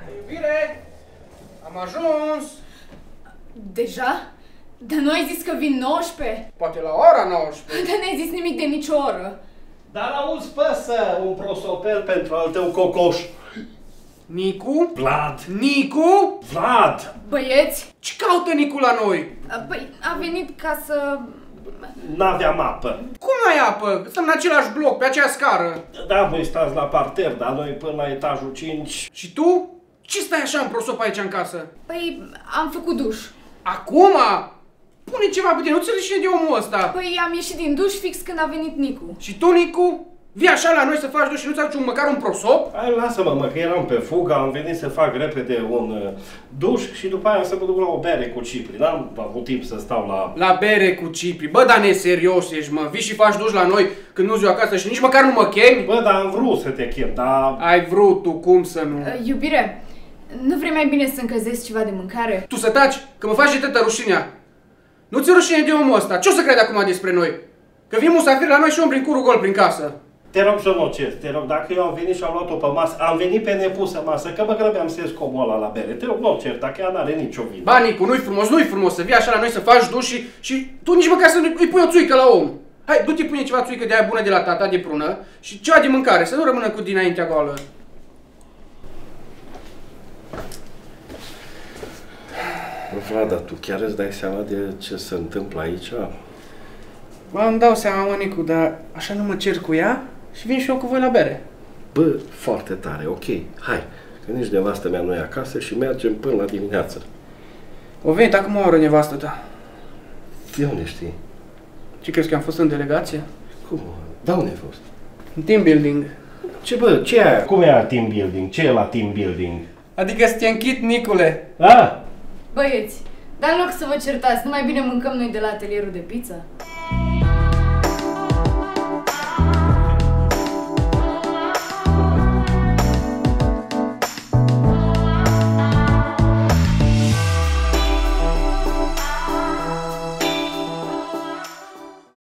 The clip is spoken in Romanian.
Iubire, am ajuns. Deja? Dar nu ai zis că vin 19? Poate la ora 19. Dar n-ai zis nimic de nicio oră. Dar auzi, păsă, un prosopel pentru al tău cocoș. Nicu? Vlad. Nicu? Vlad! Băieți? Ce caută Nicu la noi? Păi, a venit ca să... N-aveam apă. Cum ai apă? Stăm în același bloc, pe aceea scară. Da, voi stați la parter, dar noi până la etajul 5. Și tu? Ce stai așa în prosop aici în casă? Păi, am făcut duș. Acum? Pune ceva pe tine, nu ți-l de omul ăsta. Păi, am ieșit din duș fix când a venit Nicu. Și tu, Nicu? Vii așa la noi să faci duș și nu-ți aduci măcar un prosop? Hai, lasă-mă, mă, că eram pe fugă, am venit să fac repede un duș și după aia să mă duc la o bere cu Cipri. N-am avut timp să stau la... La bere cu Cipri. Bă, dar neserios ești, mă. Vii și faci duș la noi când nu-ți eu acasă și nici măcar nu mă chemi? Bă, dar am vrut să te chem, dar... Ai vrut tu, cum să nu? Iubire, nu vrei mai bine să încălzesc ceva de mâncare? Tu să taci, că mă faci de tătă rușinea. Nu ți-e rușine de omul ăsta? Ce o să crede acum despre noi? Că vin musafiri la noi și umbli în curul gol prin casă. Te rog să nu ceri, te rog, dacă eu am venit și am luat-o pe masă, am venit pe nepusă masă, că mă grăbeam să ies omul ăla la bere. Te rog, nu cer, dacă ea n-are nicio vină. Ba, Nicu, nu-i frumos să vii așa la noi să faci duș și tu nici măcar să îi pui o țuică la om. Hai, du-te, pune ceva țuică de aia bună de la tata, de prună și ceva de mâncare, să nu rămână cu dinaintea goală. Vlad, dar tu chiar îți dai seama de ce se întâmplă aici? Bă, îmi dau seama, mă, Nicu, dar așa nu mă cer cu ea și vin și eu cu voi la bere. Bă, foarte tare, ok, hai, că nici nevastă mea nu e acasă și mergem până la dimineață. O venit acum o oră nevastă ta. De unde știi? Ce crezi că am fost în delegație? Cum? Da, unde ai fost? În team building. Ce, bă, ce e aia? Cum e la team building? Ce e la team building? Adică să te închid, Nicule. A? Băieți, dar în loc să vă certați, nu mai bine mâncăm noi de la atelierul de pizza?